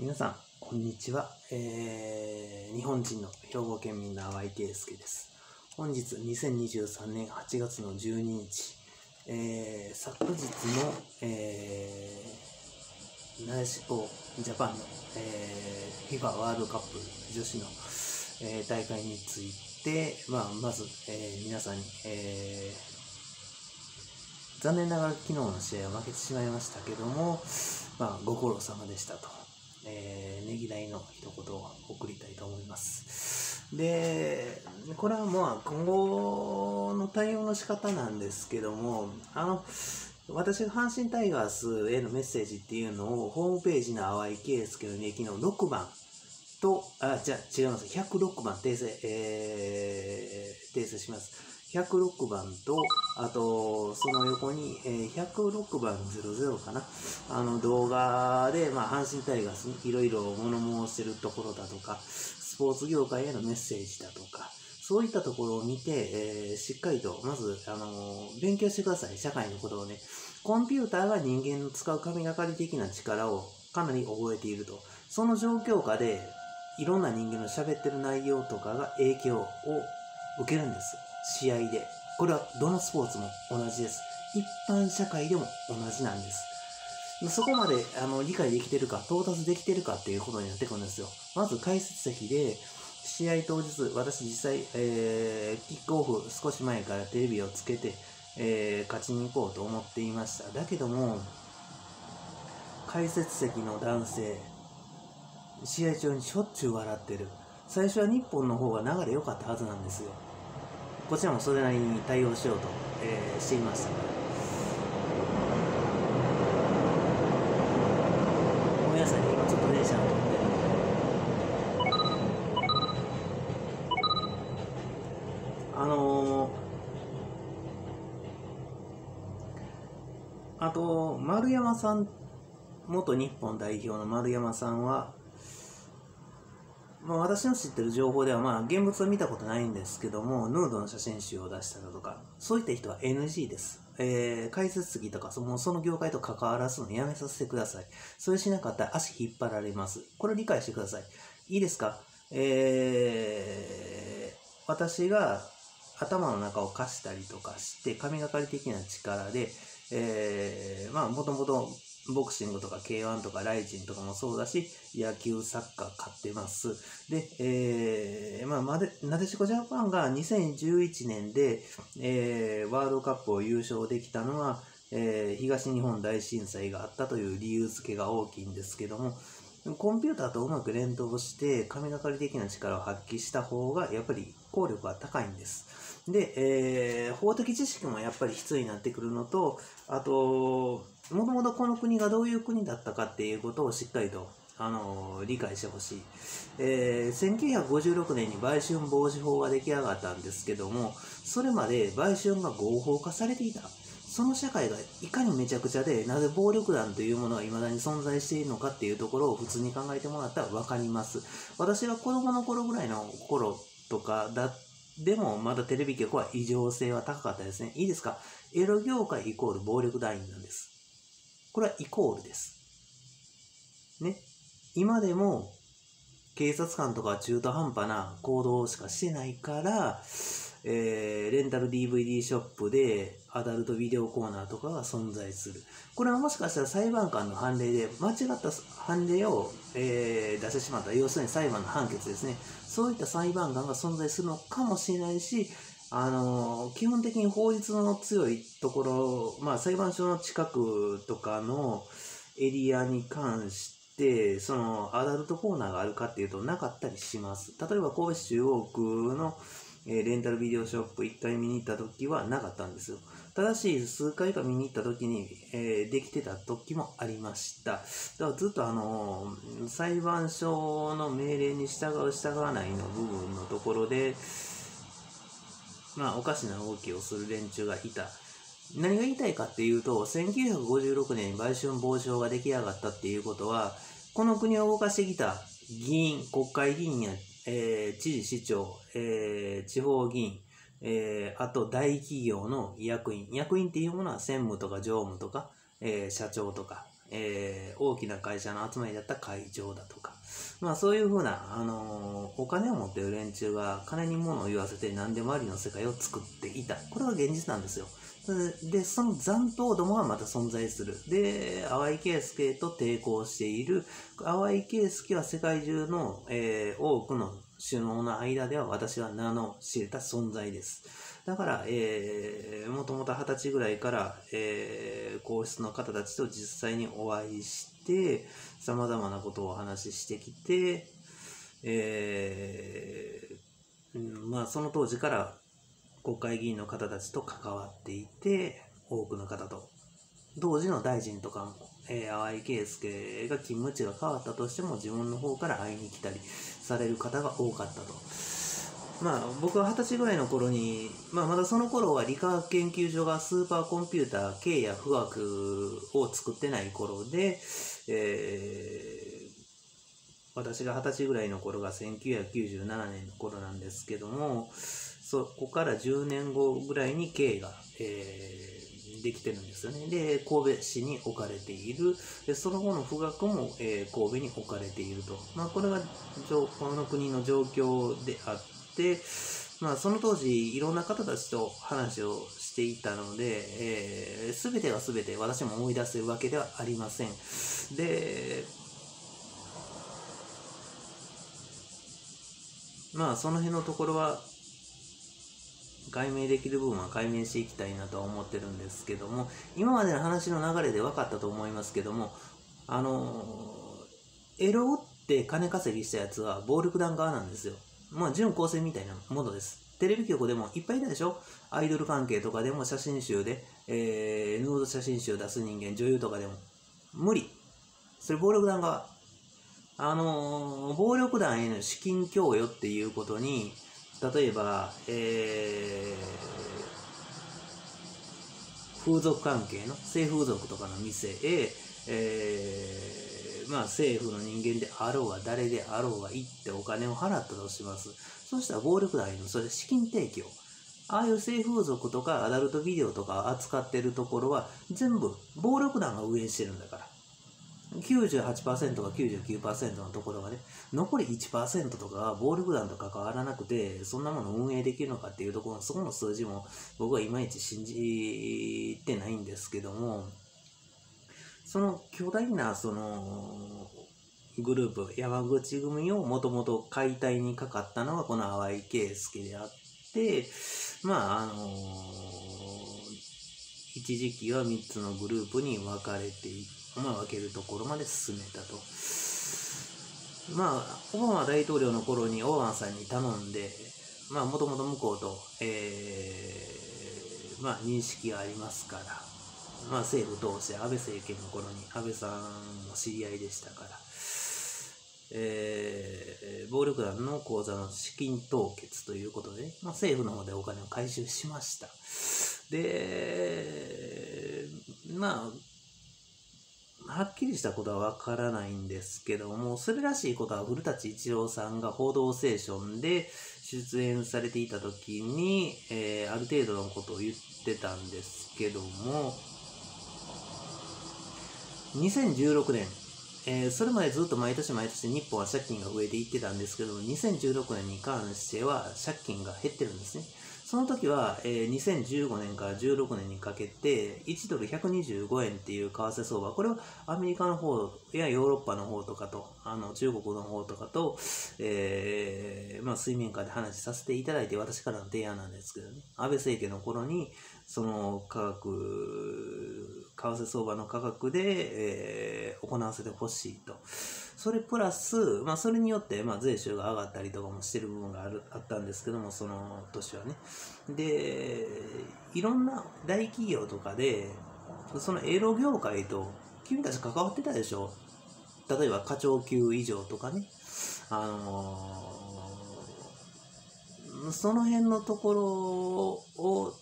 皆さん、こんにちは。日本人の兵庫県民の淡井圭介です。本日2023年8月の12日、昨日の、なでしこジャパンの、FIFA ワールドカップ女子の、大会について、まず、皆さんに、残念ながら昨日の試合は負けてしまいましたけども、ご苦労様でしたと。ねぎらいの一言を送りたいと思います。で、これは今後の対応の仕方なんですけども、私が阪神タイガースへのメッセージっていうのをホームページの淡井圭介の日記の6番と、違います。106番訂正します。106番と、あと、その横に、106番00かな。動画で、阪神タイガースにいろいろ物申してるところだとか、スポーツ業界へのメッセージだとか、そういったところを見て、しっかりと、まず、勉強してください。社会のことをね。コンピューターが人間の使う神がかり的な力をかなり覚えていると。その状況下で、いろんな人間の喋ってる内容とかが影響を受けるんです。試合で。これはどのスポーツも同じです。一般社会でも同じなんです。そこまで理解できてるか、到達できてるかっていうことになってくるんですよ。まず解説席で、試合当日、私実際、キックオフ少し前からテレビをつけて、勝ちに行こうと思っていました。だけども、解説席の男性、試合中にしょっちゅう笑ってる。最初は日本の方が流れ良かったはずなんですよ。こちらもそれなりに対応しようと、していましたから。ごめんなさいね、今ちょっと電車が通ってるあと、丸山さん、元日本代表の丸山さんは、私の知ってる情報では、現物は見たことないんですけども、ヌードの写真集を出したりとか、そういった人は NG です。解説席とか、その業界と関わらすのやめさせてください。それしなかったら足引っ張られます。これ理解してください。いいですか？私が頭の中を貸したりとかして、神がかり的な力で、もともとボクシングとか K1 とかライジンとかもそうだし、野球、サッカー勝ってます。で、なでしこジャパンが2011年で、ワールドカップを優勝できたのは、東日本大震災があったという理由付けが大きいんですけども、コンピューターとうまく連動して神がかり的な力を発揮した方がやっぱり効力が高いんです。で、法的知識もやっぱり必要になってくるのと、あと、もともとこの国がどういう国だったかっていうことをしっかりと理解してほしい。1956年に売春防止法が出来上がったんですけども、それまで売春が合法化されていた。その社会がいかにめちゃくちゃで、なぜ暴力団というものが未だに存在しているのかっていうところを普通に考えてもらったら分かります。私が子供の頃ぐらいの頃とかでもまだテレビ局は異常性は高かったですね。いいですか？エロ業界イコール暴力団員なんです。これはイコールです。ね。今でも警察官とか中途半端な行動しかしてないから、レンタル DVD ショップでアダルトビデオコーナーとかが存在する。これはもしかしたら裁判官の判例で間違った判例を、出してしまった。要するに裁判の判決ですね。そういった裁判官が存在するのかもしれないし、基本的に法律の強いところ、裁判所の近くとかのエリアに関して、そのアダルトコーナーがあるかっていうとなかったりします。例えば神戸市中央区のレンタルビデオショップ1回見に行った時はなかったんですよ。ただし数回か見に行った時に、できてた時もありました。だからずっと裁判所の命令に従う従わないの部分のところでおかしな動きをする連中がいた。何が言いたいかっていうと、1956年に売春防止法が出来上がったっていうことは、この国を動かしてきた議員、国会議員や、知事、市長、地方議員、あと大企業の役員っていうものは専務とか常務とか、社長とか、 大きな会社の集まりだった会長だとか、まあそういうふうな、お金を持っている連中が金に物を言わせて何でもありの世界を作っていた。これが現実なんですよ。で、その残党どもがまた存在する。で、淡井圭介と抵抗している。淡井圭介は世界中の、多くの首脳の間では私は名の知れた存在です。だから、もともと20歳ぐらいから、皇室の方たちと実際にお会いして、様々なことをお話ししてきて、まあその当時から国会議員の方たちと関わっていて、多くの方と、同時の大臣とかも、淡井圭介が勤務地が変わったとしても自分の方から会いに来たりされる方が多かったと。まあ僕は20歳ぐらいの頃に、まだその頃は理化学研究所がスーパーコンピューター、経や富岳を作ってない頃で、私が20歳ぐらいの頃が1997年の頃なんですけども、そこから10年後ぐらいに経が、できてるんですよね。で、神戸市に置かれている。で、その後の富岳も、神戸に置かれていると。これがこの国の状況であって、その当時いろんな方たちと話をしていたので、全てが全て私も思い出せるわけではありません。で、その辺のところは解明できる部分は解明していきたいなとは思ってるんですけども、今までの話の流れで分かったと思いますけども、エロって金稼ぎしたやつは暴力団側なんですよ。準構成みたいなものです。テレビ局でもいっぱいいたでしょ。アイドル関係とかでも写真集で、ヌード写真集出す人間、女優とかでも無理。それ暴力団側。暴力団への資金供与っていうことに、例えば、風俗関係の性風俗とかの店へ、政府の人間であろうが誰であろうが行ってお金を払ったとします。そしたら暴力団へのそれ資金提供。ああいう性風俗とかアダルトビデオとか扱ってるところは全部暴力団が運営してるんだから。98% か 99% のところがね、残り 1% とかは暴力団と関わらなくて、そんなもの運営できるのかっていうところの、そこの数字も僕はいまいち信じてないんですけども、その巨大なそのグループ、山口組をもともと解体にかかったのがこの淡井圭介であって、一時期は3つのグループに分かれていって、分けるところまで進めたと。オバマ大統領の頃にオバマさんに頼んで、もともと向こうと、認識がありますから、政府通して安倍政権の頃に安倍さんも知り合いでしたから、暴力団の口座の資金凍結ということで、政府の方でお金を回収しました。で、はっきりしたことはわからないんですけども、それらしいことは古舘一郎さんが報道ステーションで出演されていた時に、ある程度のことを言ってたんですけども、2016年、それまでずっと毎年毎年日本は借金が増えていってたんですけども、2016年に関しては借金が減ってるんですね。その時は、2015年から16年にかけて1ドル125円っていう為替相場、これはアメリカの方やヨーロッパの方とかと中国の方とかと、水面下で話させていただいて、私からの提案なんですけどね、安倍政権の頃にその為替相場の価格で、行わせてほしいと。それプラス、それによって、税収が上がったりとかもしてる部分があったんですけども、その年はね。で、いろんな大企業とかで、そのエロ業界と君たち関わってたでしょ。例えば課長級以上とかね。その辺のところを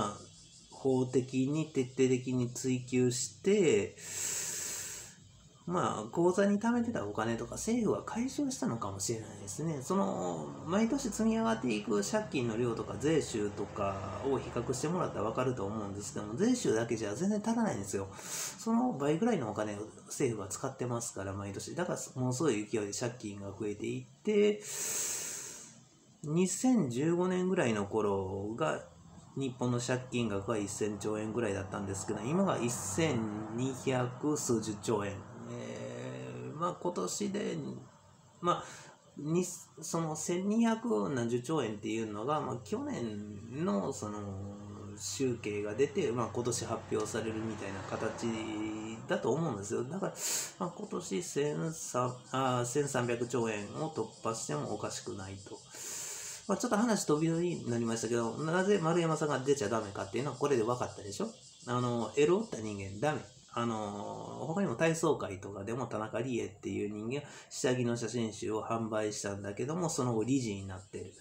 法的に徹底的に追求して、 まあ、口座に貯めてたお金とか政府は回収したのかもしれないですね。毎年積み上がっていく借金の量とか税収とかを比較してもらったら分かると思うんですけども、税収だけじゃ全然足らないんですよ。その倍ぐらいのお金を政府は使ってますから、毎年。だから、ものすごい勢いで借金が増えていって、2015年ぐらいの頃が、日本の借金額は1000兆円ぐらいだったんですけど、今が1200数十兆円。まあ今年で、まあ、その1200何十兆円っていうのが、まあ、去年の集計が出て、まあ、今年発表されるみたいな形だと思うんですよ。だから、まあ、今年1300兆円を突破してもおかしくないと。まあ、ちょっと話飛び飛びになりましたけど、なぜ丸山さんが出ちゃダメかっていうのはこれで分かったでしょ。エロった人間ダメ。他にも体操界とかでも田中理恵っていう人間が下着の写真集を販売したんだけども、その後理事になってる。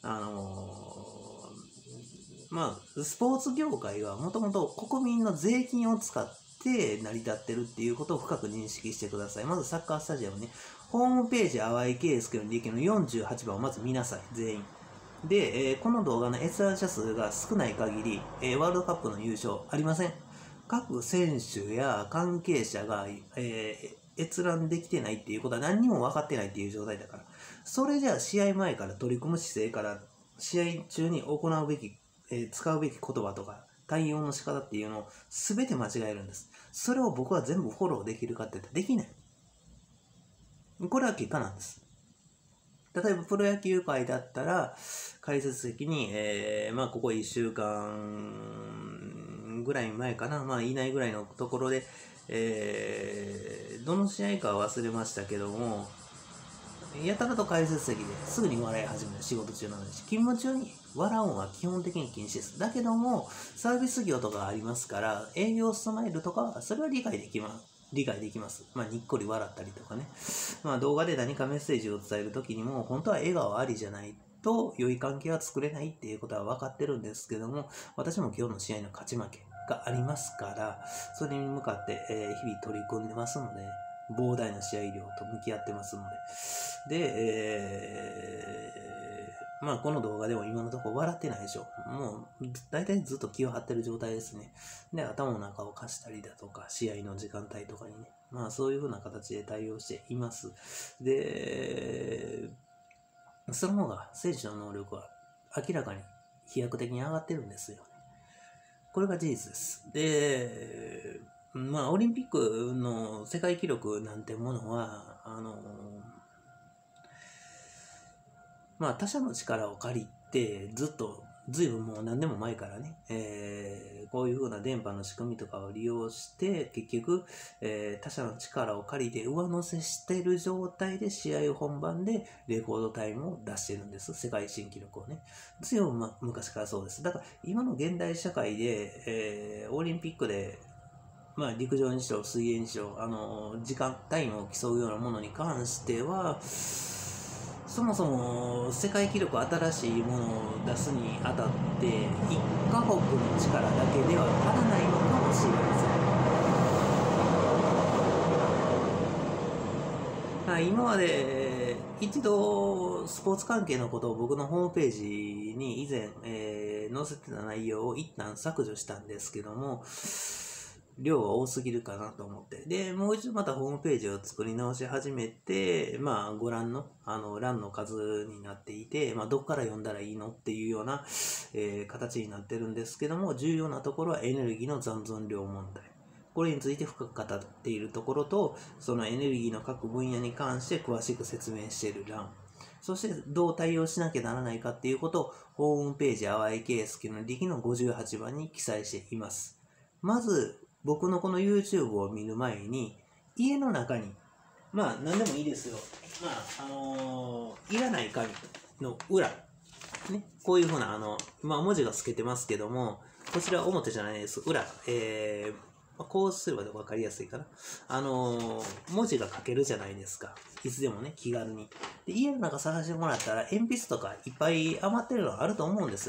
まあ、スポーツ業界はもともと国民の税金を使って成り立ってるっていうことを深く認識してください。まずサッカースタジアムね。ホームページ淡井圭介の利益の48番をまず見なさい、全員。で、この動画の閲覧者数が少ない限り、ワールドカップの優勝ありません。各選手や関係者が、閲覧できてないっていうことは何にも分かってないっていう状態だから。それじゃあ試合前から取り組む姿勢から試合中に行うべき、使うべき言葉とか対応の仕方っていうのを全て間違えるんです。それを僕は全部フォローできるかって言ったらできない。これは結果なんです。例えばプロ野球界だったら解説席に、まあここ1週間ぐらい前かな、まあいないぐらいのところで、どの試合かは忘れましたけども、やたらと解説席ですぐに笑い始める。仕事中なのに。勤務中に笑うのは基本的に禁止です。だけども、サービス業とかありますから、営業スマイルとか、それは理解できます。まあ、にっこり笑ったりとかね。まあ、動画で何かメッセージを伝えるときにも、本当は笑顔ありじゃないと、良い関係は作れないっていうことは分かってるんですけども、私も今日の試合の勝ち負けがありますから、それに向かって、日々取り組んでますので、膨大な試合量と向き合ってますので。で、まあこの動画でも今のところ笑ってないでしょ。もう大体ずっと気を張ってる状態ですね。で、頭の中を貸したりだとか、試合の時間帯とかにね。まあそういう風な形で対応しています。で、その方が選手の能力は明らかに飛躍的に上がってるんですよね。これが事実です。で、まあ、オリンピックの世界記録なんてものは、まあ、他者の力を借りて、ずいぶんもう何年も前からね、こういう風な電波の仕組みとかを利用して、結局、他者の力を借りて上乗せしている状態で試合本番でレコードタイムを出してるんです。世界新記録をね。ずいぶん昔からそうです。だから、今の現代社会で、オリンピックで、まあ、陸上にしろ水泳にしろ時間タイムを競うようなものに関してはそもそも世界記録新しいものを出すにあたって1カ国の力だけでは足らないのかもしれません。はい、今まで一度スポーツ関係のことを僕のホームページに以前、載せてた内容を一旦削除したんですけども量が多すぎるかなと思って。で、もう一度またホームページを作り直し始めて、まあ、ご覧の、欄の数になっていて、まあ、どこから読んだらいいのっていうような、形になってるんですけども、重要なところはエネルギーの残存量問題。これについて深く語っているところと、そのエネルギーの各分野に関して詳しく説明している欄。そして、どう対応しなきゃならないかっていうことを、ホームページ淡井圭介の力の58番に記載しています。まず、僕のこの YouTube を見る前に家の中にまあ何でもいいですよ。まあいらない紙の裏ねこういうふうなまあ文字が透けてますけどもこちら表じゃないです裏こうすれば分かりやすいかな文字が書けるじゃないですかいつでもね気軽にで家の中探してもらったら鉛筆とかいっぱい余ってるのあると思うんですよ。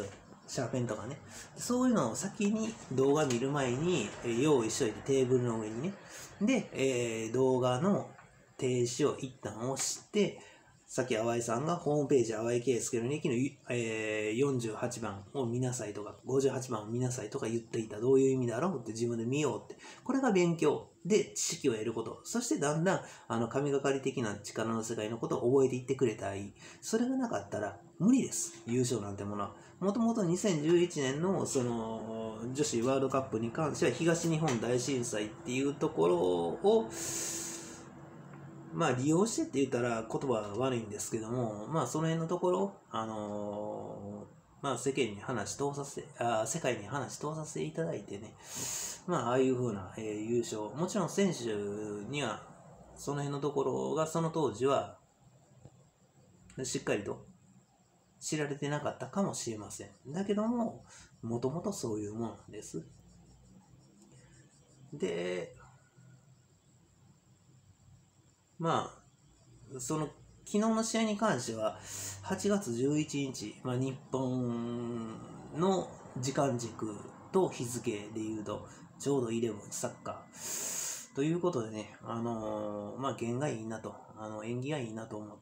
シャーペンとかね。そういうのを先に動画見る前に用意しといて、テーブルの上にね。で、動画の停止を一旦押して、さっき淡井さんがホームページ淡井圭介の日記の、48番を見なさいとか、58番を見なさいとか言っていた。どういう意味だろうって自分で見ようって。これが勉強で知識を得ること。そしてだんだん、神がかり的な力の世界のことを覚えていってくれたらいい。それがなかったら無理です。優勝なんてものは。もともと2011年のその女子ワールドカップに関しては東日本大震災っていうところをまあ利用してって言ったら言葉は悪いんですけども、まあその辺のところ、まあ世界に話通させていただいてね、まあああいう風な、優勝、もちろん選手にはその辺のところがその当時はしっかりと知られてなかったかもしれません。だけども、もともとそういうものなんです。で、まあ、その昨日の試合に関しては、8月11日、まあ、日本の時間軸と日付でいうと、ちょうど11サッカー。ということでね、まあ、弦がいいなと、縁起がいいなと思って、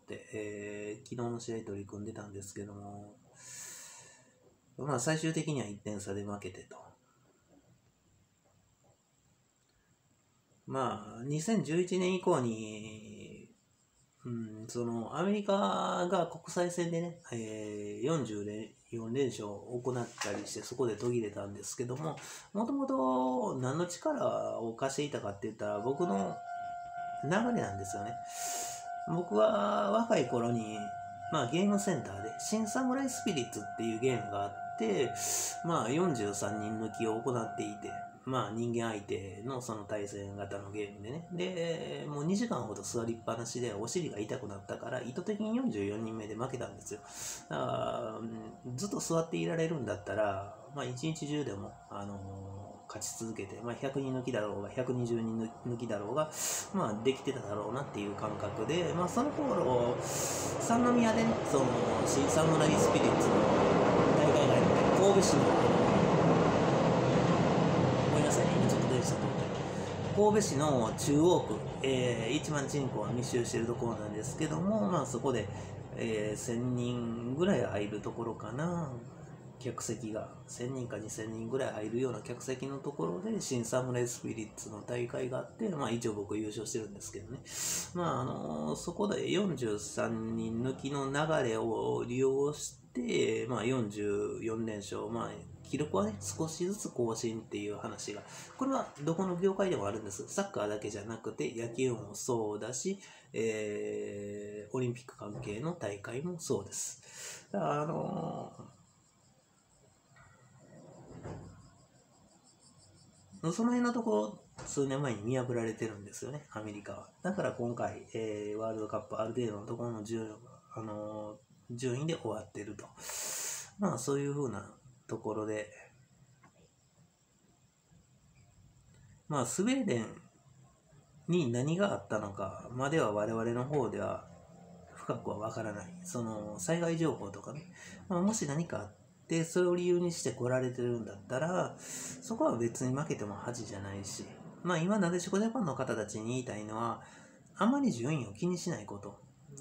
昨日の試合取り組んでたんですけども、まあ、最終的には1点差で負けてと。まあ、2011年以降に、そのアメリカが国際戦でね、44連勝を行ったりしてそこで途切れたんですけども、もともと何の力を貸していたかって言ったら僕の流れなんですよね。僕は若い頃に、まあ、ゲームセンターで新サムライスピリッツっていうゲームがあって、まあ、43人抜きを行っていて、まあ人間相手のその対戦型のゲームでね。で、もう2時間ほど座りっぱなしでお尻が痛くなったから意図的に44人目で負けたんですよ。だからずっと座っていられるんだったら、まあ一日中でも、勝ち続けて、まあ100人抜きだろうが、120人抜きだろうが、まあできてただろうなっていう感覚で、まあその頃、三宮でね、その新サムライスピリッツの大会があって、神戸市の神戸市の中央区、1万人口が密集しているところなんですけども、まあ、そこで、1000人ぐらい入るところかな、客席が1000人か2000人ぐらい入るような客席のところで新サムライスピリッツの大会があって、まあ、一応僕優勝してるんですけどね、まあそこで43人抜きの流れを利用して、まあ、44連勝、まあ記録はね、少しずつ更新っていう話が、これはどこの業界でもあるんです。サッカーだけじゃなくて、野球もそうだし、オリンピック関係の大会もそうです。だからその辺のところ、数年前に見破られてるんですよね、アメリカは。だから今回、ワールドカップある程度のところの順位で終わってると。まあそういう風なところで、まあスウェーデンに何があったのかまでは我々の方では深くはわからない。その災害情報とかね、まあ、もし何かあってそれを理由にして来られてるんだったら、そこは別に負けても恥じゃないし、まあ今なでしこジャパンの方たちに言いたいのは、あまり順位を気にしないこと。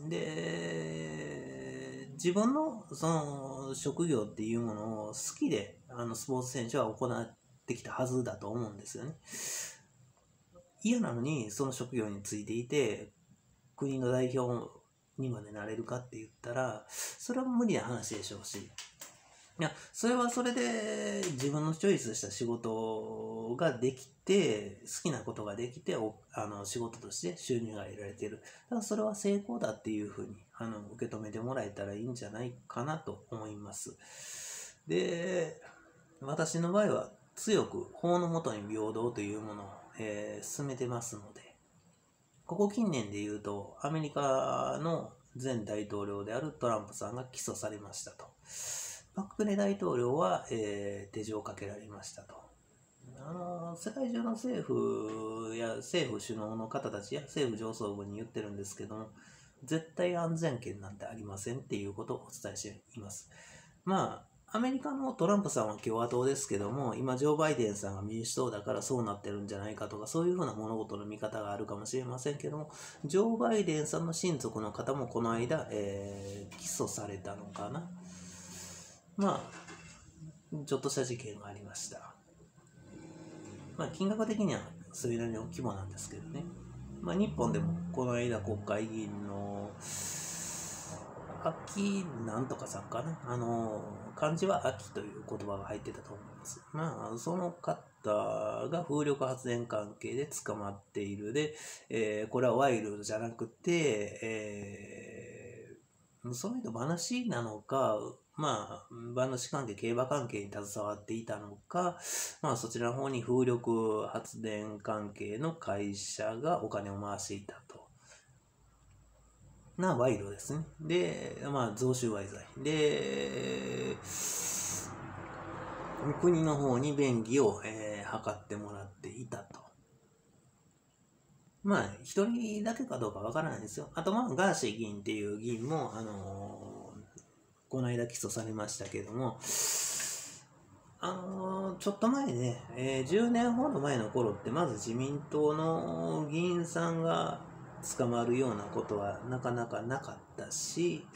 で、自分のその職業っていうものを好きでスポーツ選手は行ってきたはずだと思うんですよね。嫌なのにその職業についていて国の代表にまでなれるかって言ったら、それは無理な話でしょうし、いや、それはそれで自分のチョイスした仕事ができて、好きなことができて、仕事として収入が得られている。だからそれは成功だっていうふうに受け止めてもらえたらいいんじゃないかなと思います。で、私の場合は強く法の下に平等というものを、進めてますので、ここ近年で言うと、アメリカの前大統領であるトランプさんが起訴されましたと。パク・クネ大統領は、手錠をかけられましたと。世界中の政府や政府首脳の方たちや政府上層部に言ってるんですけども、絶対安全圏なんてありませんっていうことをお伝えしています。まあ、 アメリカのトランプさんは共和党ですけども、今ジョー・バイデンさんが民主党だからそうなってるんじゃないかとか、そういうふうな物事の見方があるかもしれませんけども、ジョー・バイデンさんの親族の方もこの間、起訴されたのかな。まあ、ちょっとした事件がありました。まあ、金額的にはそれなりの規模なんですけどね。まあ、日本でもこの間国会議員の秋なんとかさんかな。漢字は秋という言葉が入ってたと思います。まあ、その方が風力発電関係で捕まっているで、これは賄賂じゃなくて、その人話なのか、まあ、馬主関係、競馬関係に携わっていたのか、まあ、そちらの方に風力発電関係の会社がお金を回していたと。賄賂ですね。で、まあ、贈収賄罪。で、国の方に便宜を、図ってもらっていたと。まあ、一人だけかどうかわからないですよ。あと、まあ、ガーシー議員っていう議員も、この間起訴されましたけども、ちょっと前ね、10年ほど前の頃って、まず自民党の議員さんが捕まるようなことはなかなかなかったし、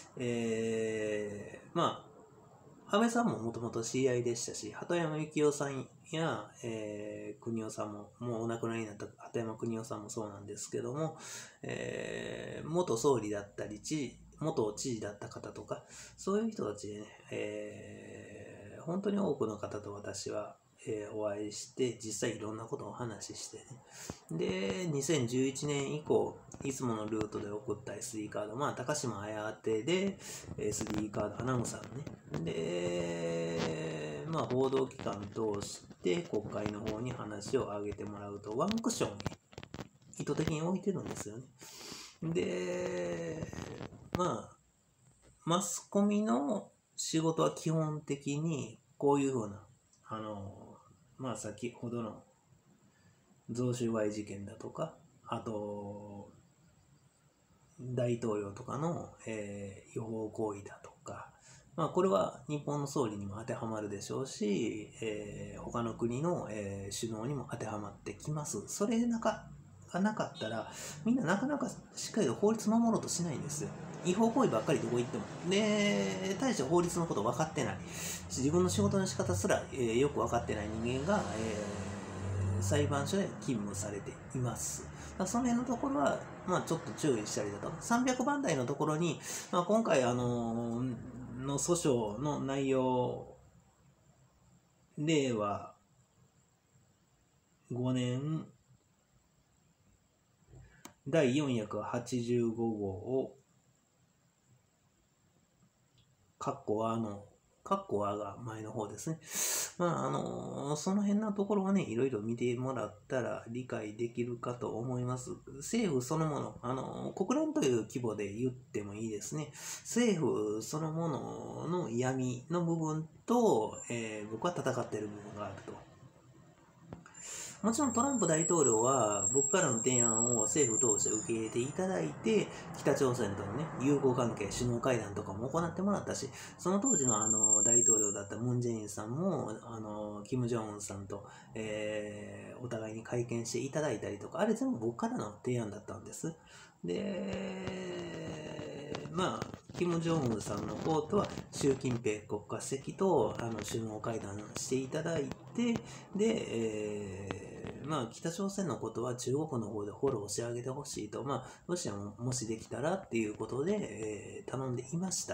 まあ、安倍さんももともと知り合いでしたし、鳩山幸夫さんや、邦夫さんも、もうお亡くなりになった鳩山邦夫さんもそうなんですけども、元総理だったり、元知事だった方とか、そういう人たちでね、本当に多くの方と私は、お会いして、実際いろんなことをお話ししてね。で、2011年以降、いつものルートで送った SD カード、まあ、高島綾宛で SD カード、アナウンサーのね。で、まあ、報道機関通して国会の方に話を上げてもらうと、ワンクッション意図的に置いてるんですよね。で、まあ、マスコミの仕事は基本的にこういうふうな、まあ先ほどの贈収賄事件だとか、あと、大統領とかの、違法行為だとか、まあこれは日本の総理にも当てはまるでしょうし、他の国の、首脳にも当てはまってきます。それがなかったら、みんななかなかしっかりと法律守ろうとしないんですよ。違法行為ばっかりどこ行っても。で、対して法律のこと分かってない。自分の仕事の仕方すら、よく分かってない人間が、裁判所で勤務されています。その辺のところは、まあ、ちょっと注意したりだとか、300番台のところに、まあ、今回、の訴訟の内容、令和5年第485号をカッコはが前の方ですね。まあ、その辺のところはね、いろいろ見てもらったら理解できるかと思います。政府そのもの、国連という規模で言ってもいいですね。政府そのものの闇の部分と、僕は戦っている部分があると。もちろんトランプ大統領は僕からの提案を政府通して受け入れていただいて、北朝鮮とのね、友好関係、首脳会談とかも行ってもらったし、その当時の大統領だったムン・ジェインさんも、キム・ジョンウンさんと、お互いに会見していただいたりとか、あれ全部僕からの提案だったんです。で、まあ、キム・ジョンウンさんの方とは習近平国家主席と首脳会談していただいて、で、まあ、北朝鮮のことは中国の方でフォローしてあげてほしいと、まあ、ロシアももしできたらっていうことで、頼んでいました。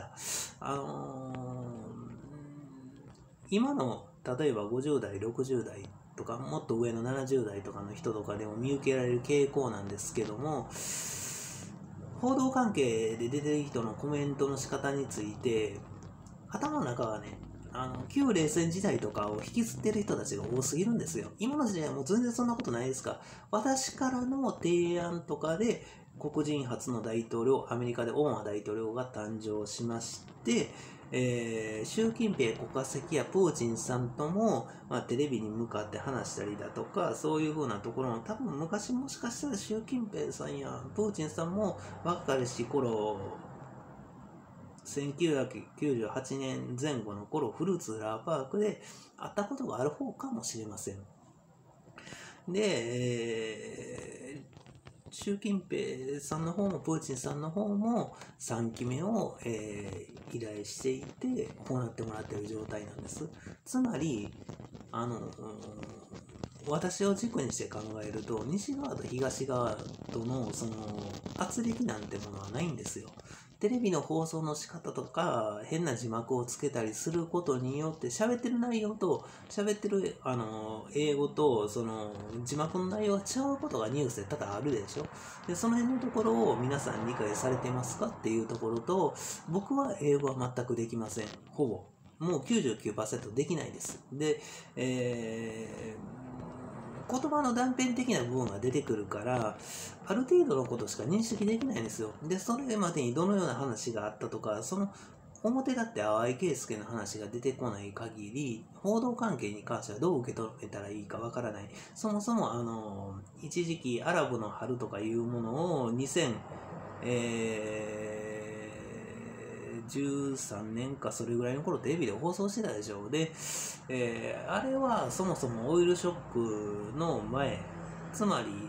今の例えば50代、60代とかもっと上の70代とかの人とかでも見受けられる傾向なんですけども、報道関係で出てる人のコメントの仕方について、頭の中がね、旧冷戦時代とかを引きずってる人たちが多すぎるんですよ。今の時代はもう全然そんなことないですか。私からの提案とかで、黒人初の大統領、アメリカでオバマ大統領が誕生しまして、習近平国家主席やプーチンさんとも、まあ、テレビに向かって話したりだとか、そういう風なところの、多分昔もしかしたら習近平さんやプーチンさんも若かりし頃 1998年前後の頃、フルーツフラワーパークで会ったことがある方かもしれません。で、習近平さんの方もプーチンさんの方も3期目を、依頼していて行ってもらっている状態なんです。つまり私を軸にして考えると、西側と東側とのその圧力なんてものはないんですよ。テレビの放送の仕方とか変な字幕をつけたりすることによって喋ってる内容と喋ってる英語とその字幕の内容が違うことがニュースで多々あるでしょ。でその辺のところを皆さん理解されてますかっていうところと、僕は英語は全くできません。ほぼもう 99% できないです。で、言葉の断片的な部分が出てくるから、ある程度のことしか認識できないんですよ。で、それまでにどのような話があったとか、その表立って淡井圭介の話が出てこない限り、報道関係に関してはどう受け止めたらいいかわからない。そもそも一時期アラブの春とかいうものを2013年かそれぐらいの頃テレビで放送してたでしょう。で、あれはそもそもオイルショックの前、つまり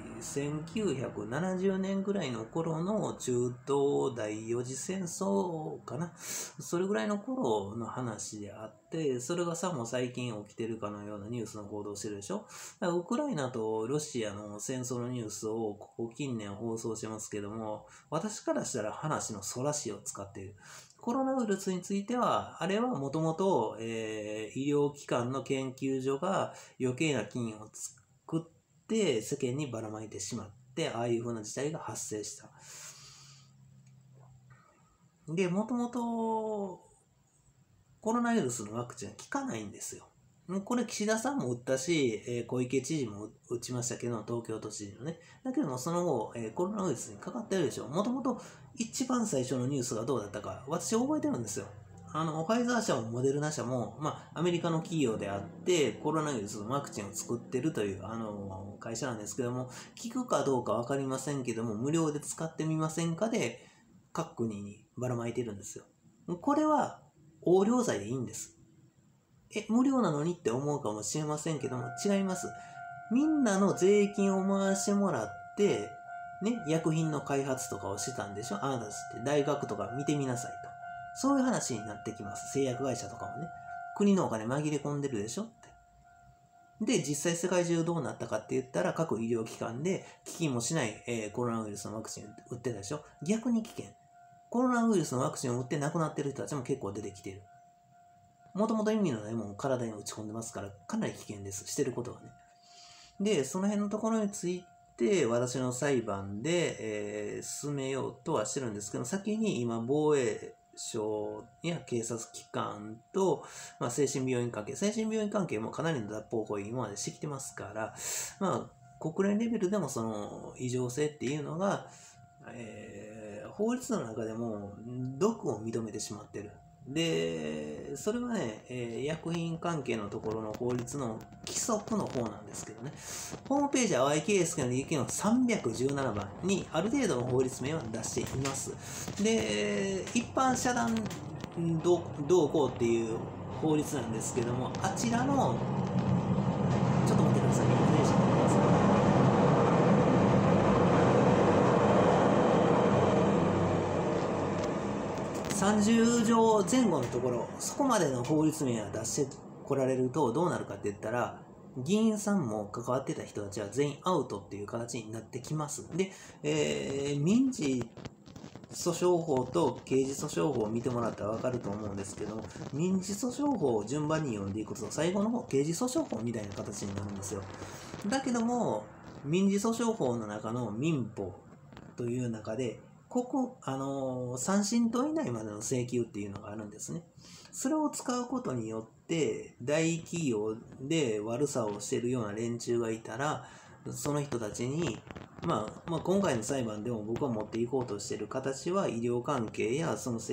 1970年ぐらいの頃の中東第4次戦争かな、それぐらいの頃の話であって、それがさも最近起きてるかのようなニュースの報道してるでしょ。だからウクライナとロシアの戦争のニュースをここ近年放送してますけども、私からしたら話のそらしを使っている。コロナウイルスについては、あれはもともと医療機関の研究所が余計な菌を作って世間にばらまいてしまって、ああいう風な事態が発生した。で、もともとコロナウイルスのワクチンは効かないんですよ。これ岸田さんも打ったし、小池知事も打ちましたけど、東京都知事のね。だけどもその後、コロナウイルスにかかってるでしょ。もともと一番最初のニュースがどうだったか、私覚えてるんですよ。ファイザー社もモデルナ社も、アメリカの企業であって、コロナウイルスのワクチンを作ってるという、会社なんですけども、効くかどうかわかりませんけども、無料で使ってみませんかで、各国にばらまいてるんですよ。これは、横領罪でいいんです。無料なのにって思うかもしれませんけども、違います。みんなの税金を回してもらって、ね、薬品の開発とかをしてたんでしょ。あなたたちって大学とか見てみなさいと。そういう話になってきます。製薬会社とかもね。国のお金紛れ込んでるでしょって。で、実際世界中どうなったかって言ったら、各医療機関で危機もしない、コロナウイルスのワクチン打ってたでしょ。逆に危険。コロナウイルスのワクチンを打って亡くなってる人たちも結構出てきてる。もともと意味のないものを体に打ち込んでますから、かなり危険です。してることがね。で、その辺のところについて、私の裁判で、進めようとはしてるんですけど、先に今、防衛省や警察機関と、精神病院関係、精神病院関係もかなりの脱法行為今までしてきてますから、国連レベルでもその異常性っていうのが、法律の中でも毒を認めてしまってる。で、それはね、薬品関係のところの法律の規則の方なんですけどね、ホームページは YKS の利益の317番にある程度の法律名は出しています。で、一般社団同行っていう法律なんですけども、あちらの、ちょっと待ってください、30条前後のところ、そこまでの法律名を出してこられるとどうなるかって言ったら、議員さんも関わってた人たちは全員アウトっていう形になってきます。で、民事訴訟法と刑事訴訟法を見てもらったら分かると思うんですけども、民事訴訟法を順番に読んでいくと、最後の方、刑事訴訟法みたいな形になるんですよ。だけども、民事訴訟法の中の民法という中で、3審問以内までの請求っていうのがあるんですね。それを使うことによって、大企業で悪さをしているような連中がいたら、その人たちに、今回の裁判でも僕は持っていこうとしている形は、医療関係やその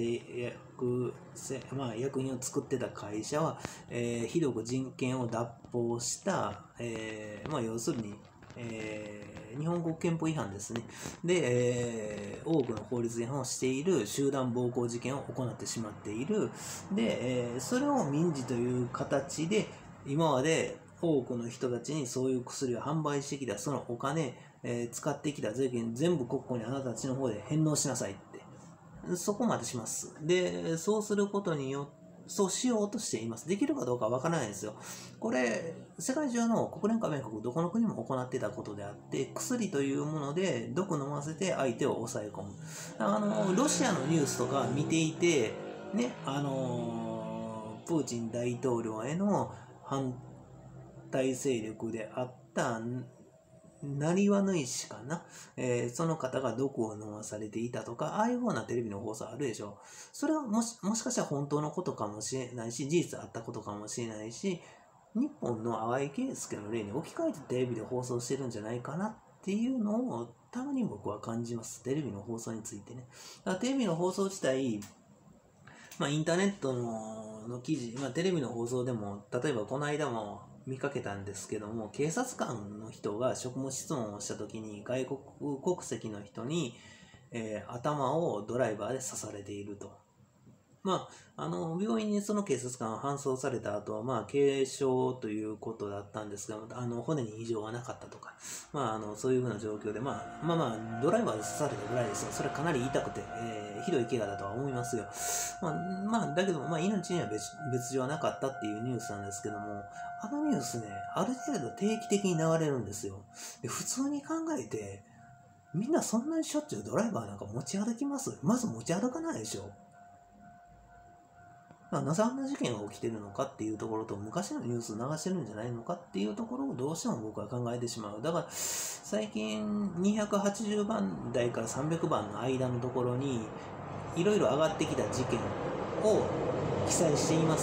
薬品を作ってた会社は、ひどく人権を脱法した、要するに、 日本国憲法違反ですね。で、多くの法律違反をしている集団暴行事件を行ってしまっている。で、それを民事という形で、今まで多くの人たちにそういう薬を販売してきた、そのお金、使ってきた税金、全部国庫にあなたたちの方で返納しなさいって。そこまでします。で、そうすることによって、そうしようとしています。できるかどうかわからないんですよ。これ、世界中の国連加盟国、どこの国も行っていたことであって、薬というもので毒飲ませて相手を抑え込む。ロシアのニュースとか見ていて、ね、プーチン大統領への反対勢力であった成羽縫氏かな、その方が毒を飲まされていたとか、ああいうふうなテレビの放送あるでしょ。それはもしかしたら本当のことかもしれないし、事実あったことかもしれないし、日本の淡井圭介の例に置き換えてテレビで放送してるんじゃないかなっていうのをたまに僕は感じます。テレビの放送についてね。だからテレビの放送自体、インターネットの記事、テレビの放送でも、例えばこの間も見かけたんですけども、警察官の人が職務質問をしたときに、外国国籍の人に、頭をドライバーで刺されていると。病院にその警察官が搬送された後は、軽傷ということだったんですが、骨に異常はなかったとか、そういうふうな状況で、ドライバーで刺されたぐらいですよ。それはかなり痛くて、ひどい怪我だとは思いますよ。だけども、命には別状はなかったっていうニュースなんですけども、あのニュースね、ある程度定期的に流れるんですよ。で、普通に考えて、みんなそんなにしょっちゅうドライバーなんか持ち歩きます？まず持ち歩かないでしょ。なぜあんな事件が起きてるのかっていうところと、昔のニュース流してるんじゃないのかっていうところをどうしても僕は考えてしまう。だから、最近280番台から300番の間のところに、いろいろ上がってきた事件を記載しています。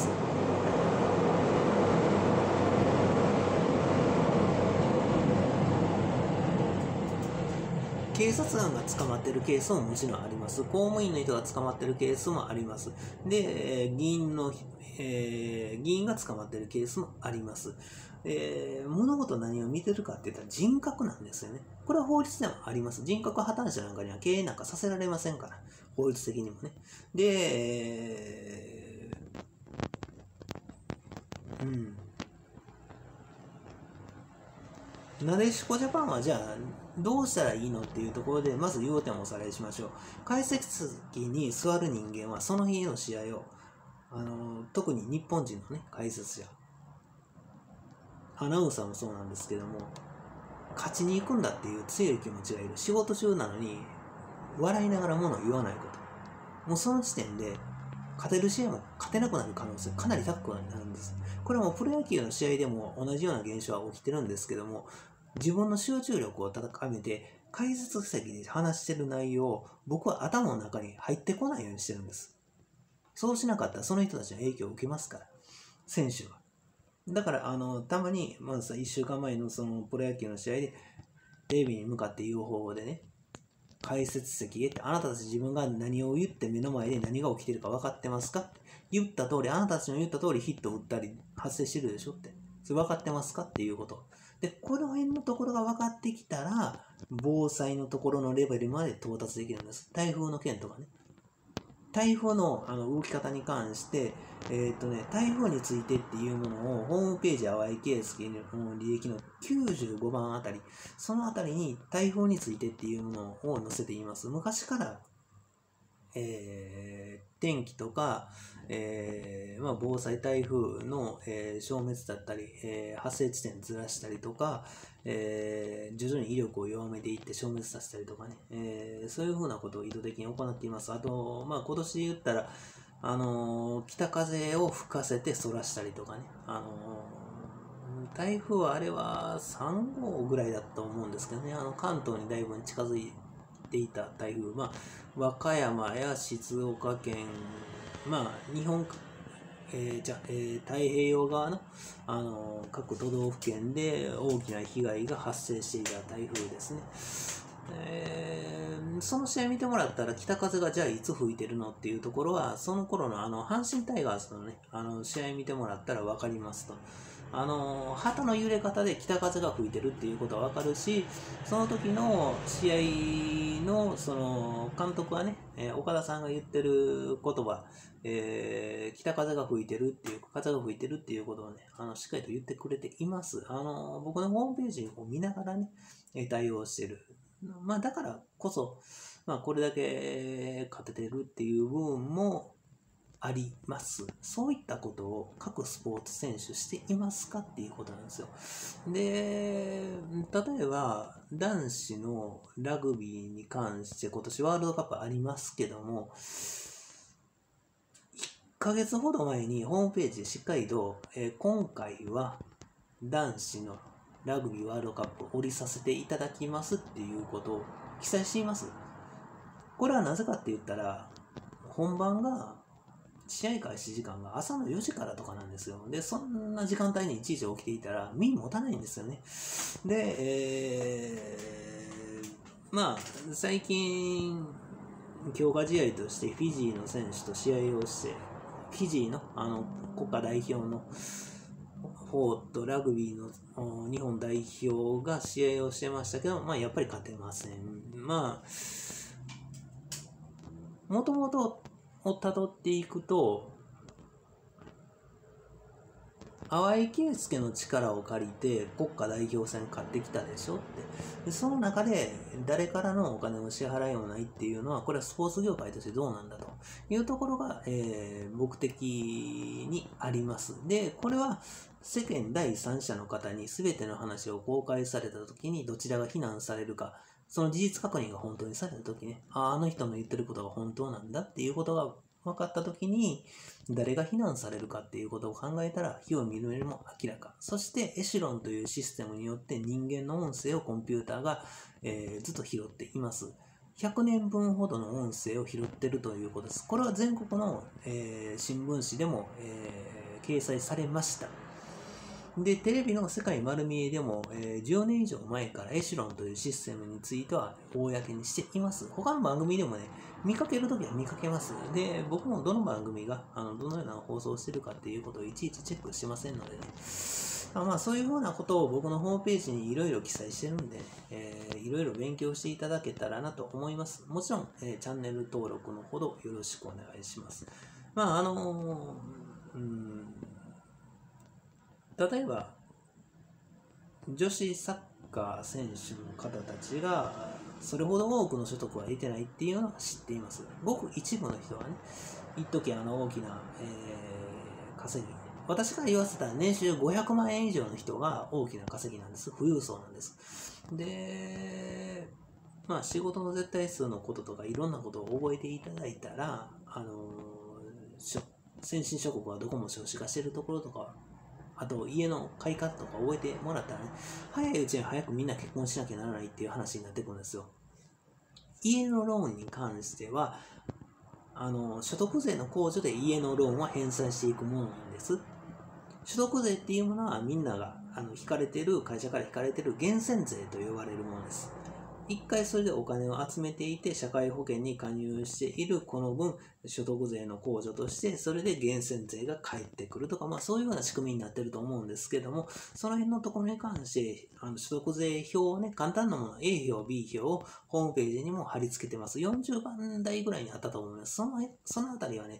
警察官が捕まってるケースももちろんあります。公務員の人が捕まってるケースもあります。で、議員が捕まってるケースもあります。物事何を見てるかって言ったら人格なんですよね。これは法律でもあります。人格破綻者なんかには経営なんかさせられませんから。法律的にもね。で、なでしこジャパンはじゃあどうしたらいいのっていうところでまず要点をおさらいしましょう。解説席に座る人間はその日の試合を特に日本人のね解説者、アナウンサーもそうなんですけども、勝ちに行くんだっていう強い気持ちがいる。仕事中なのに笑いながら物を言わないこと。もうその時点で勝てる試合も勝てなくなる可能性かなり高くなるんです。これはもうプロ野球の試合でも同じような現象は起きてるんですけども、自分の集中力を高めて解説席で話してる内容を僕は頭の中に入ってこないようにしてるんです。そうしなかったらその人たちの影響を受けますから、選手は。だからたまに1週間前のそのプロ野球の試合でテレビに向かって言う方法でね、解説席へって、あなたたち自分が何を言って目の前で何が起きてるか分かってますかって、言った通り、あなたたちの言った通りヒットを打ったり発生してるでしょって、それ分かってますかっていうこと。で、この辺のところが分かってきたら、防災のところのレベルまで到達できるんです。台風の件とかね。台風の動き方に関して、台風についてっていうものをホームページ淡井圭介の履歴の95番あたり、そのあたりに台風についてっていうものを載せています。昔から、天気とか、防災台風の、消滅だったり、発生地点ずらしたりとか、徐々に威力を弱めていって消滅させたりとかね、そういうふうなことを意図的に行っています。あと、今年で言ったら、北風を吹かせて反らしたりとかね、台風はあれは3号ぐらいだと思うんですけどね、関東にだいぶ近づいていた台風、和歌山や静岡県、日本、太平洋側の、各都道府県で大きな被害が発生していた台風ですね。その試合見てもらったら、北風がじゃあいつ吹いてるのっていうところは、その頃の阪神タイガースのね、試合見てもらったら分かりますと。 旗の揺れ方で北風が吹いてるっていうことは分かるし、その時の試合のその監督はね、岡田さんが言ってる言葉、北風が吹いてるっていう、風が吹いてるっていうことをね、しっかりと言ってくれています。僕のホームページを見ながらね、対応してる。まあ、だからこそ、まあ、これだけ勝ててるっていう部分もあります。そういったことを各スポーツ選手していますかっていうことなんですよ。で、例えば男子のラグビーに関して今年ワールドカップありますけども、1ヶ月ほど前にホームページでしっかりと、今回は男子のラグビーワールドカップを降りさせていただきますっていうことを記載しています。これはなぜかって言ったら、本番が試合開始時間が朝の4時からとかなんですよ。で、そんな時間帯にいちいち起きていたら身持たないんですよね。で、まあ、最近、強化試合としてフィジーの選手と試合をして、フィジーの国家代表のフォーとラグビーの日本代表が試合をしてましたけど、まあ、やっぱり勝てません。まあ、もともとをたどっていくと、淡井圭介の力を借りて国家代表戦勝ってきたでしょって。でその中で誰からのお金を支払いもないっていうのは、これはスポーツ業界としてどうなんだというところが、目的にあります。で、これは世間第三者の方に全ての話を公開されたときにどちらが非難されるか、その事実確認が本当にされたときね、あの人の言ってることが本当なんだっていうことが分かったときに、誰が非難されるかっていうことを考えたら、火を見るよりも明らか。そして、エシロンというシステムによって人間の音声をコンピューターが、ずっと拾っています。100年分ほどの音声を拾っているということです。これは全国の、新聞紙でも、掲載されました。で、テレビの世界丸見えでも、10年以上前からエシロンというシステムについては公にしています。他の番組でもね、見かけるときは見かけます。で、僕もどの番組がどのような放送してるかっていうことをいちいちチェックしてませんのでね。まあそういうふうなことを僕のホームページにいろいろ記載してるんで、いろいろ勉強していただけたらなと思います。もちろん、チャンネル登録のほどよろしくお願いします。まあ例えば女子サッカー選手の方たちがそれほど多くの所得は得てないっていうのは知っています。ごく一部の人はね、一時大きな、稼ぎ、私から言わせたら年収500万円以上の人が大きな稼ぎなんです。富裕層なんです。で、まあ仕事の絶対数のこととかいろんなことを覚えていただいたら、先進諸国はどこも少子化しているところとか、あと家の買い方とか覚えてもらったらね、早いうちに早くみんな結婚しなきゃならないっていう話になってくるんですよ。家のローンに関しては、所得税の控除で家のローンは返済していくものなんです。所得税っていうものはみんなが引かれている、会社から引かれている源泉税と呼ばれるものです。一回それでお金を集めていて社会保険に加入しているこの分所得税の控除としてそれで源泉税が返ってくるとか、まあそういうような仕組みになっていると思うんですけども、その辺のところに関して所得税表をね、簡単なもの A 表 B 表をホームページにも貼り付けてます。40番台ぐらいにあったと思います。そのあたりはね、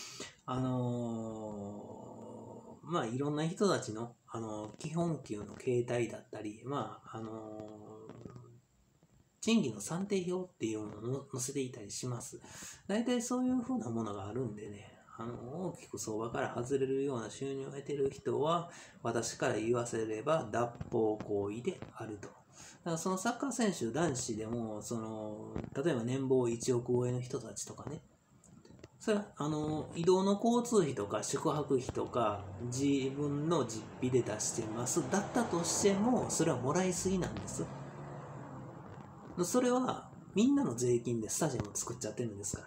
まあいろんな人たちの基本給の形態だったり、まあ賃金の算定表っていうものを載せていたりします。大体そういうふうなものがあるんでね、大きく相場から外れるような収入を得ている人は、私から言わせれば脱法行為であると。だからそのサッカー選手男子でも、例えば年俸1億超えの人たちとかね、それは移動の交通費とか宿泊費とか自分の実費で出してますだったとしても、それはもらいすぎなんです。それはみんなの税金でスタジアムを作っちゃってるんですから。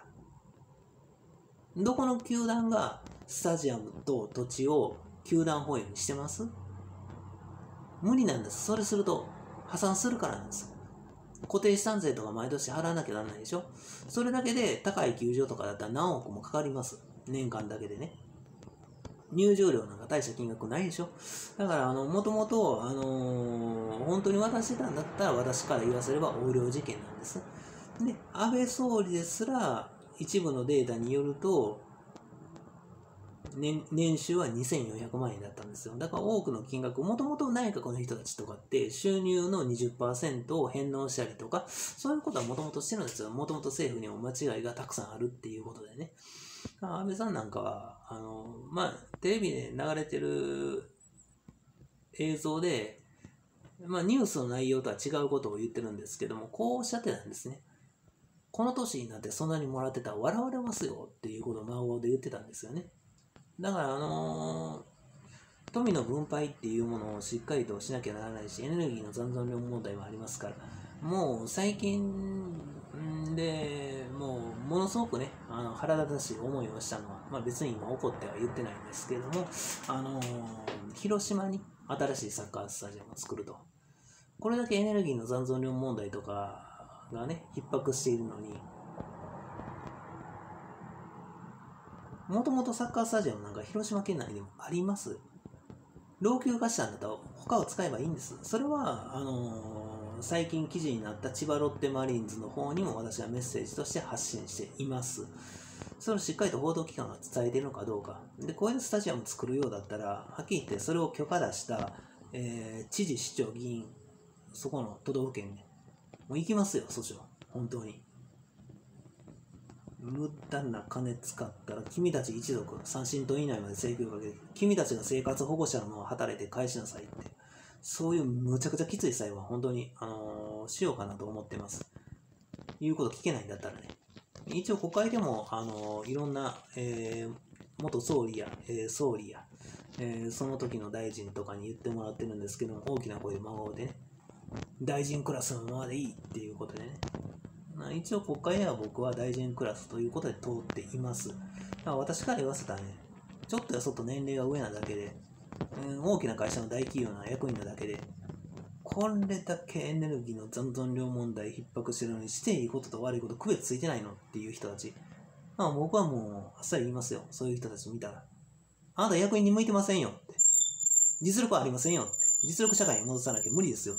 どこの球団がスタジアムと土地を球団保有にしてます？無理なんです。それすると破産するからなんです。固定資産税とか毎年払わなきゃならないでしょ。それだけで高い球場とかだったら何億もかかります。年間だけでね。 入場料なんか大した金額ないでしょ。だから、もともと、本当に渡してたんだったら、私から言わせれば横領事件なんです。で、安倍総理ですら、一部のデータによると、年収は2400万円だったんですよ。だから多くの金額、もともと内閣の人たちとかって収入の 20% を返納したりとか、そういうことはもともとしてるんですよ。もともと政府にも間違いがたくさんあるっていうことでね。安倍さんなんかは、テレビで流れてる映像で、ニュースの内容とは違うことを言ってるんですけども、こうおっしゃってたんですね。この年になってそんなにもらってたら笑われますよっていうことを真顔で言ってたんですよね。だから富の分配っていうものをしっかりとしなきゃならないし、エネルギーの残存量問題もありますから、もう最近でもうものすごくね、腹立たしい思いをしたのは、別に今怒っては言ってないんですけれども、広島に新しいサッカースタジアムを作ると。これだけエネルギーの残存量問題とかがね、逼迫しているのに、もともとサッカースタジアムなんか広島県内でもあります。老朽化したんだったら他を使えばいいんです。それは、最近記事になった千葉ロッテマリーンズの方にも私はメッセージとして発信しています。それをしっかりと報道機関が伝えているのかどうか。で、こういうスタジアムを作るようだったら、はっきり言ってそれを許可出した、知事、市長、議員、そこの都道府県ね、もう行きますよ、訴訟。本当に。無駄な金使ったら君たち一族3親等以内まで請求かけて君たちが生活保護者のまま働いて返しなさいって、そういうむちゃくちゃきつい裁判本当に、しようかなと思ってます。言うこと聞けないんだったらね。一応国会でもいろんな、元総理や、総理や、その時の大臣とかに言ってもらってるんですけども、大きな声で真顔でね、大臣クラスのままでいいっていうことでね、一応国会では僕は大臣クラスということで通っています。だから私から言わせたらね、ちょっとやそっと年齢が上なだけで、大きな会社の大企業の役員なだけで、これだけエネルギーの残存量問題逼迫してるのにしていいことと悪いこと区別ついてないのっていう人たち。僕はもうあっさり言いますよ。そういう人たち見たら。あなた役員に向いてませんよって。実力はありませんよって。実力社会に戻さなきゃ無理ですよって。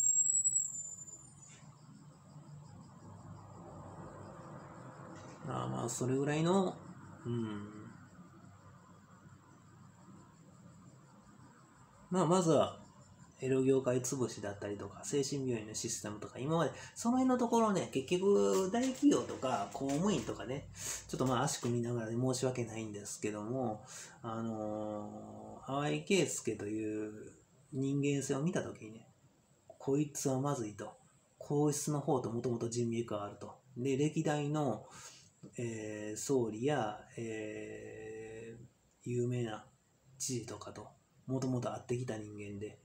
それぐらいの、まずは、医療業界潰しだったりとか、精神病院のシステムとか、今まで、その辺のところね、結局、大企業とか、公務員とかね、ちょっと足組みながらで申し訳ないんですけども、淡井圭介という人間性を見たときにね、こいつはまずいと。皇室の方ともともと人脈があると。で、歴代の、総理や、有名な知事とかともともと会ってきた人間で、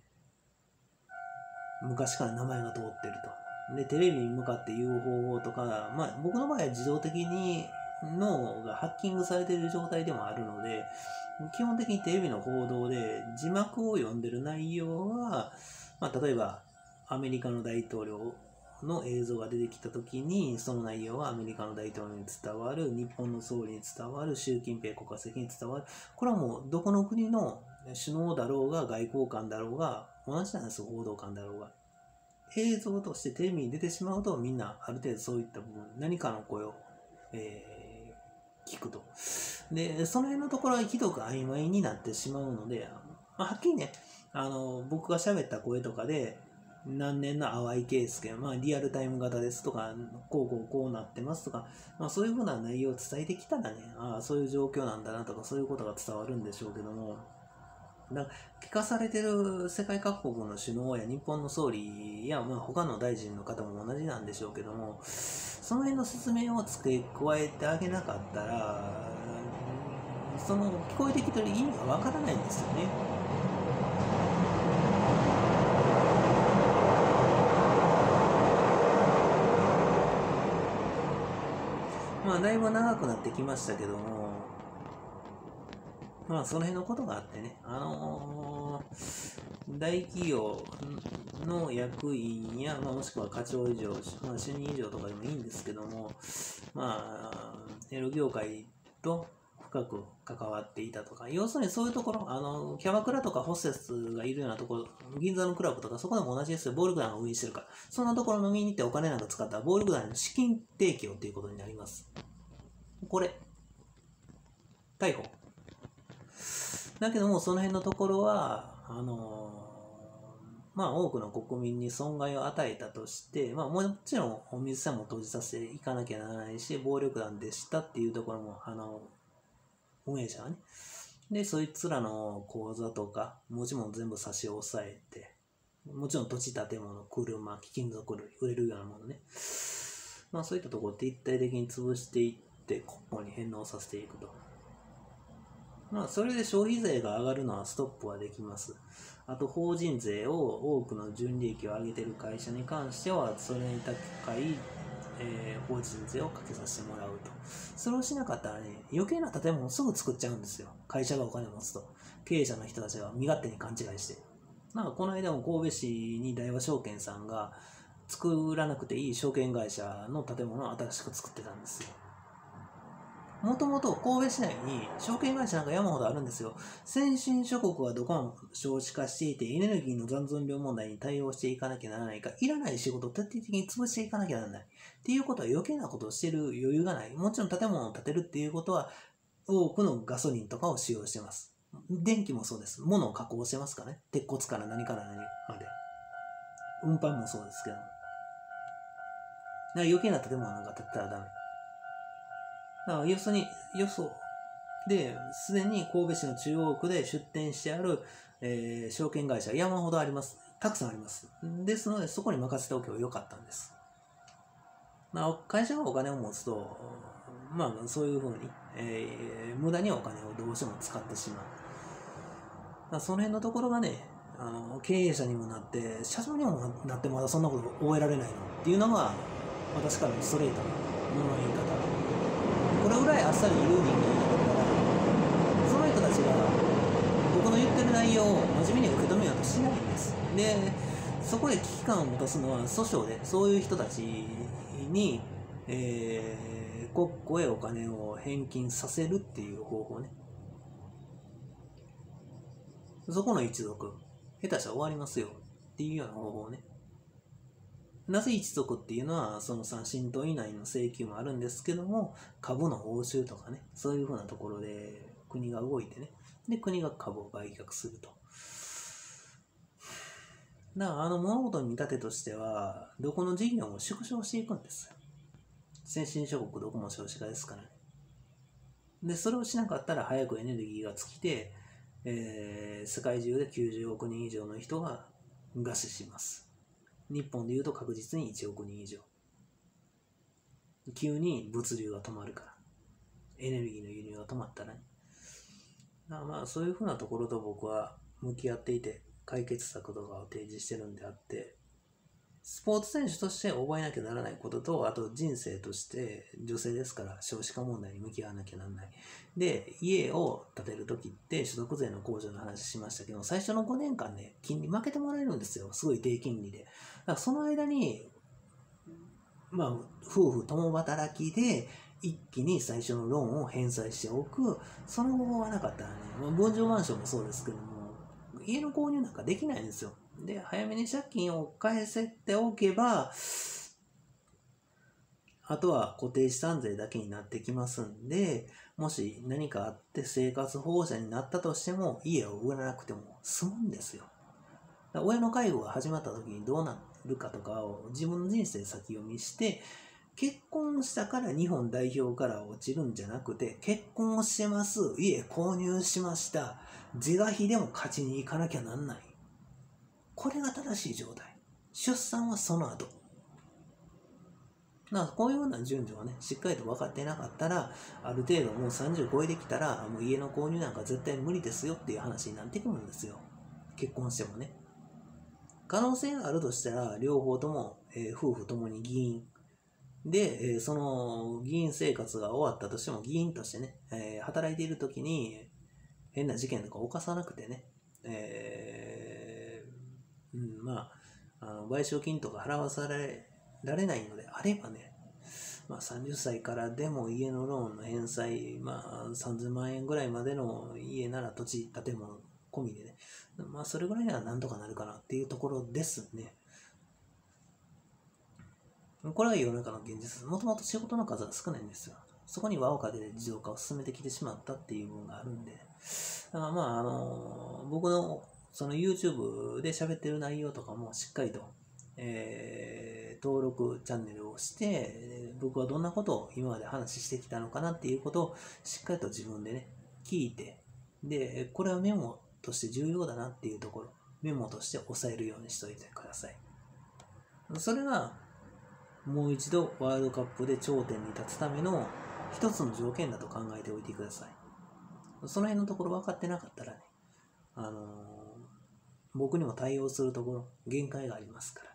昔から名前が通ってると。で、テレビに向かって言う方法とか、僕の場合は自動的に脳がハッキングされている状態でもあるので、基本的にテレビの報道で字幕を読んでる内容は、例えばアメリカの大統領の映像が出てきたときに、その内容はアメリカの大統領に伝わる、日本の総理に伝わる、習近平国家主席に伝わる。これはもうどこの国の首脳だろうが外交官だろうが同じなんですよ、報道官だろうが。映像としてテレビに出てしまうと、みんなある程度そういった部分、何かの声を、聞くと。で、その辺のところはひどく曖昧になってしまうので、はっきりね、僕が喋った声とかで、何年の淡井圭介、リアルタイム型ですとか、こうなってますとか、そういうふうな内容を伝えてきたらね、そういう状況なんだなとか、そういうことが伝わるんでしょうけども、だから聞かされてる世界各国の首脳や日本の総理や、他の大臣の方も同じなんでしょうけども、その辺の説明を付け加えてあげなかったら、その聞こえてきてる意味がわからないんですよね。だいぶ長くなってきましたけども、その辺のことがあってね、大企業の役員や、もしくは課長以上、主任以上とかでもいいんですけども、エロ業界と深く関わっていたとか、要するにそういうところ、キャバクラとかホステスがいるようなところ、銀座のクラブとか、そこでも同じですよ。暴力団が運営してるから。そんなところ飲みに行ってお金なんか使ったら、暴力団の資金提供ということになります。これ、逮捕。だけども、その辺のところは、多くの国民に損害を与えたとして、もちろんお水さんも閉じさせていかなきゃならないし、暴力団でしたっていうところも、運営者はね。で、そいつらの口座とか、もちろん全部差し押さえて、もちろん土地、建物、車、貴金属類、売れるようなものね。そういったところを徹底的に潰していって、国庫に返納させていくと。それで消費税が上がるのはストップはできます。あと、法人税を多くの純利益を上げている会社に関しては、それに高い、法人税をかけさせてもらうと。それをしなかったらね、余計な建物をすぐ作っちゃうんですよ。会社がお金を持つと。経営者の人たちが身勝手に勘違いして。この間も神戸市に大和証券さんが作らなくていい証券会社の建物を新しく作ってたんですよ。もともと神戸市内に証券会社なんか山ほどあるんですよ。先進諸国はどこも少子化していて、エネルギーの残存量問題に対応していかなきゃならないか、いらない仕事を徹底的に潰していかなきゃならない。っていうことは余計なことをしている余裕がない。もちろん建物を建てるっていうことは、多くのガソリンとかを使用しています。電気もそうです。物を加工してますからね。鉄骨から何から何まで。運搬もそうですけども。だから余計な建物なんか建てたらダメ。だから要するに、すでに神戸市の中央区で出店してある、証券会社、山ほどあります。たくさんあります。ですので、そこに任せておけばよかったんです。会社がお金を持つと、そういうふうに、無駄にお金をどうしても使ってしまう。その辺のところがね、経営者にもなって、社長にもなってまだそんなこと覚えられないのっていうのが、私からのストレートなものの言い方。これぐらいあっさり言う人間だったら、その人たちが僕の言ってる内容を真面目に受け止めようとしないんです。で、そこで危機感を持たすのは訴訟で、そういう人たちに、国庫へお金を返金させるっていう方法ね。そこの一族、下手したら終わりますよっていうような方法ね。なぜ一族っていうのは、その3親等以内の請求もあるんですけども、株の応酬とかね、そういうふうなところで国が動いてね、で、国が株を売却すると。だから、物事の見立てとしては、どこの事業も縮小していくんですよ。先進諸国どこも少子化ですからね。で、それをしなかったら早くエネルギーが尽きて、世界中で90億人以上の人が餓死します。日本でいうと確実に1億人以上。急に物流が止まるから。エネルギーの輸入が止まったらね。そういうふうなところと僕は向き合っていて、解決策とかを提示してるんであって、スポーツ選手として覚えなきゃならないことと、あと人生として女性ですから少子化問題に向き合わなきゃならない。で、家を建てるときって所得税の控除の話しましたけど、最初の5年間ね、金利負けてもらえるんですよ。すごい低金利で。だからその間に、夫婦共働きで一気に最初のローンを返済しておく。その方法はなかったらね、分譲マンションもそうですけども、家の購入なんかできないんですよ。で、早めに借金を返せておけば、あとは固定資産税だけになってきますんで、もし何かあって生活保護者になったとしても、家を売らなくても済むんですよ。親の介護が始まった時にどうなるかとかを自分の人生先読みして、結婚したから日本代表から落ちるんじゃなくて、結婚してます、家購入しました、是が非でも勝ちに行かなきゃなんない。これが正しい状態。出産はその後。こういうような順序をね、しっかりと分かっていなかったら、ある程度もう30超えてきたら、もう家の購入なんか絶対無理ですよっていう話になってくるんですよ。結婚してもね。可能性があるとしたら、両方とも、夫婦ともに議員。で、その議員生活が終わったとしても、議員としてね、働いているときに、変な事件とか犯さなくてね、賠償金とか払わされられないのであればね、 30歳からでも家のローンの返済、3000万円ぐらいまでの家なら土地、建物込みでね、それぐらいならなんとかなるかなっていうところですね。これは世の中の現実です。もともと仕事の数が少ないんですよ。そこに輪をかけて自動化を進めてきてしまったっていう部分があるんで、だから僕のその YouTube で喋ってる内容とかもしっかりと、登録チャンネルをして、僕はどんなことを今まで話してきたのかなっていうことをしっかりと自分でね、聞いて、で、これはメモとして重要だなっていうところ、メモとして押さえるようにしておいてください。それが、もう一度ワールドカップで頂点に立つための一つの条件だと考えておいてください。その辺のところ分かってなかったらね、僕にも対応するところ、限界がありますから。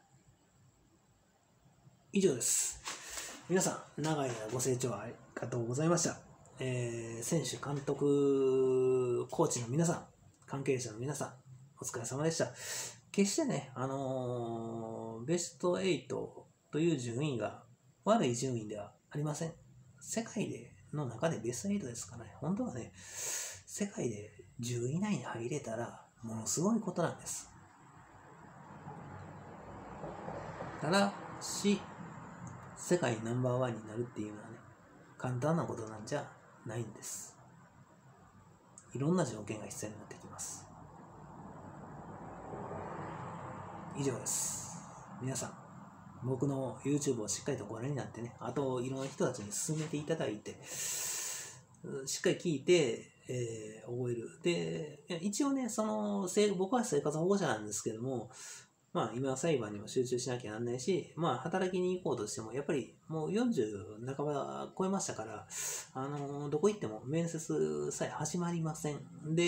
以上です。皆さん、長い間ご清聴ありがとうございました。選手、監督、コーチの皆さん、関係者の皆さん、お疲れ様でした。決してね、ベスト8という順位が悪い順位ではありません。世界の中でベスト8ですからね、本当はね、世界で10位以内に入れたら、ものすごいことなんです。ただし、世界ナンバーワンになるっていうのはね、簡単なことなんじゃないんです。いろんな条件が必要になってきます。以上です。皆さん、僕の YouTube をしっかりとご覧になってね、あといろんな人たちに勧めていただいて、しっかり聞いて、覚える。で、一応ね、僕は生活保護者なんですけども、今は裁判にも集中しなきゃなんないし、働きに行こうとしても、やっぱりもう40半ば超えましたから、どこ行っても面接さえ始まりません。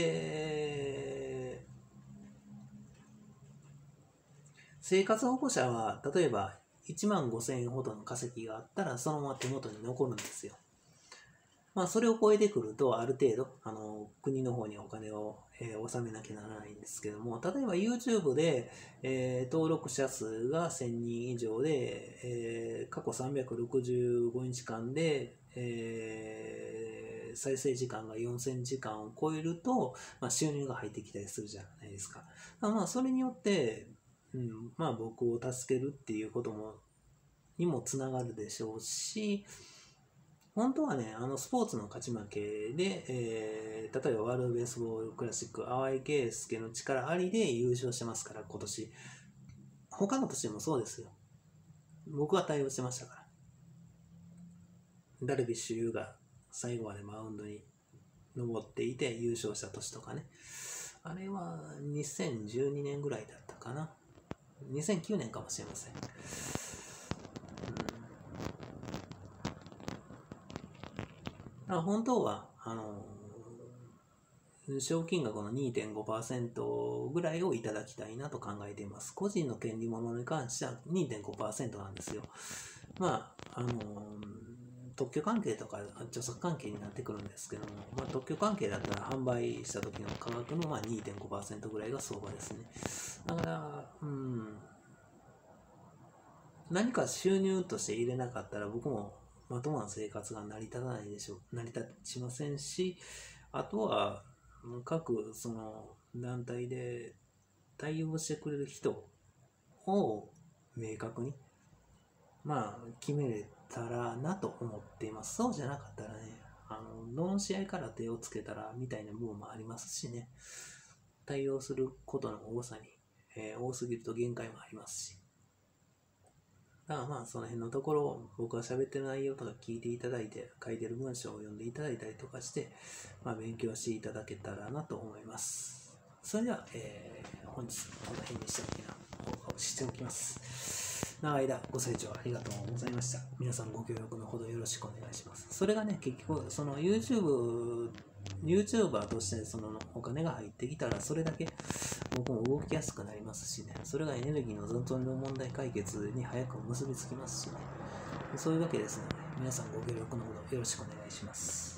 で、生活保護者は、例えば1万5,000円ほどの稼ぎがあったら、そのまま手元に残るんですよ。それを超えてくると、ある程度、国の方にお金を、納めなきゃならないんですけども、例えば YouTube で、登録者数が1000人以上で、過去365日間で、再生時間が4000時間を超えると、収入が入ってきたりするじゃないですか。それによって、僕を助けるっていうことにもつながるでしょうし、本当はね、スポーツの勝ち負けで、例えばワールドベースボールクラシック、淡井圭介の力ありで優勝してますから、今年。他の年もそうですよ。僕は対応してましたから。ダルビッシュ有が最後までマウンドに登っていて優勝した年とかね。あれは2012年ぐらいだったかな。2009年かもしれません。本当は賞金額の 2.5% ぐらいをいただきたいなと考えています。個人の権利物に関しては 2.5% なんですよ。特許関係とか著作関係になってくるんですけども、特許関係だったら販売した時の価格の2.5% ぐらいが相場ですね。だから、何か収入として入れなかったら僕もまともな生活が成り立たないでしょう。成り立ちませんし、あとは各その団体で対応してくれる人を明確に決めれたらなと思っています。そうじゃなかったらね、どの試合から手をつけたらみたいな部分もありますしね、対応することの多さに、多すぎると限界もありますし、だからその辺のところを僕が喋ってる内容とか聞いていただいて、書いてる文章を読んでいただいたりとかして、勉強していただけたらなと思います。それでは、本日この辺にしておきます。長い間ご清聴ありがとうございました。皆さんご協力のほどよろしくお願いします。それがね、結局その YouTuber としてそのお金が入ってきたら、それだけ僕も動きやすくなりますしね、それがエネルギーの残存の問題解決に早く結びつきますしね、そういうわけですので、皆さんご協力のほどよろしくお願いします。